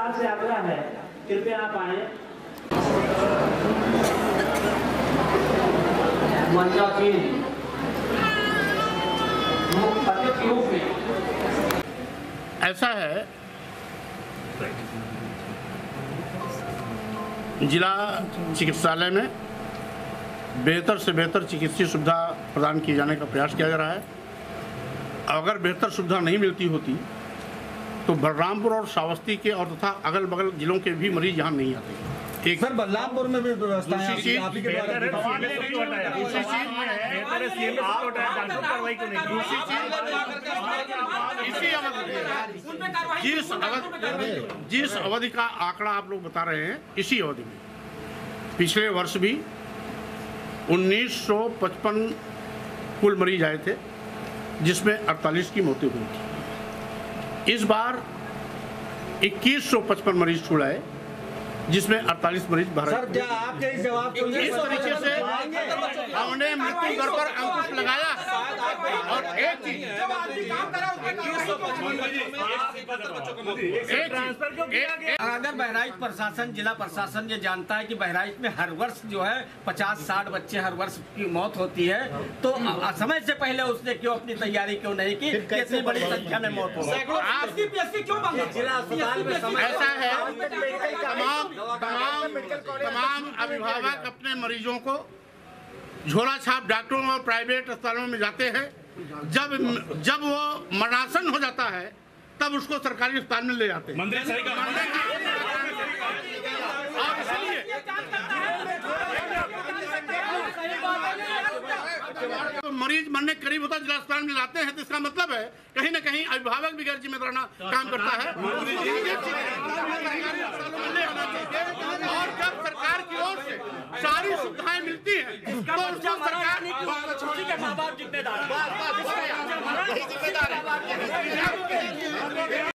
सरकार से आग्रह है, कृपया आप आए। ऐसा है, जिला चिकित्सालय में बेहतर से बेहतर चिकित्सीय सुविधा प्रदान किए जाने का प्रयास किया जा रहा है। अगर बेहतर सुविधा नहीं मिलती होती तो बलरामपुर और श्रावस्ती के और तथा अगल बगल जिलों के भी मरीज यहाँ नहीं आते। एक सर बलरामपुर में भी व्यवस्था है, आप ही के द्वारा जिस अवधि का आंकड़ा आप लोग बता रहे हैं, इसी अवधि में पिछले वर्ष भी 1955 कुल मरीज आए थे, जिसमें 48 की मौतें हुई थी। इस बार 2155 मरीज छूट आए, जिसमें 48 मरीज भारत। सर क्या आपके इस जवाब को इस तरीके से हमने मृत्यु दर पर अंकुश लगाया। और एक चीज अगर बहराइच प्रशासन, जिला प्रशासन ये जानता है कि बहराइच में हर वर्ष जो है 50-60 बच्चे हर वर्ष की मौत होती है, तो समय से पहले उसने क्यों अपनी तैयारी क्यों नहीं की? इतनी बड़ी संख्या में मौत हो। ऐसा है, तमाम अभिभावक अपने मरीजों को झोला छाप डॉक्टरों और प्राइवेट अस्पतालों में जाते हैं। जब वो मरणासन हो जाता है तब उसको सरकारी अस्पताल में ले जाते हैं। और इसलिए तो मरीज मरने के करीब होता है, जिला अस्पताल में लाते हैं, तो इसका मतलब है कहीं ना कहीं अभिभावक भी गैर जिम्मेदाराना काम करता है। और जब सरकार की ओर से सारी सुविधाएं मिलती हैं तो उसको सरकार जिम्मेदार है।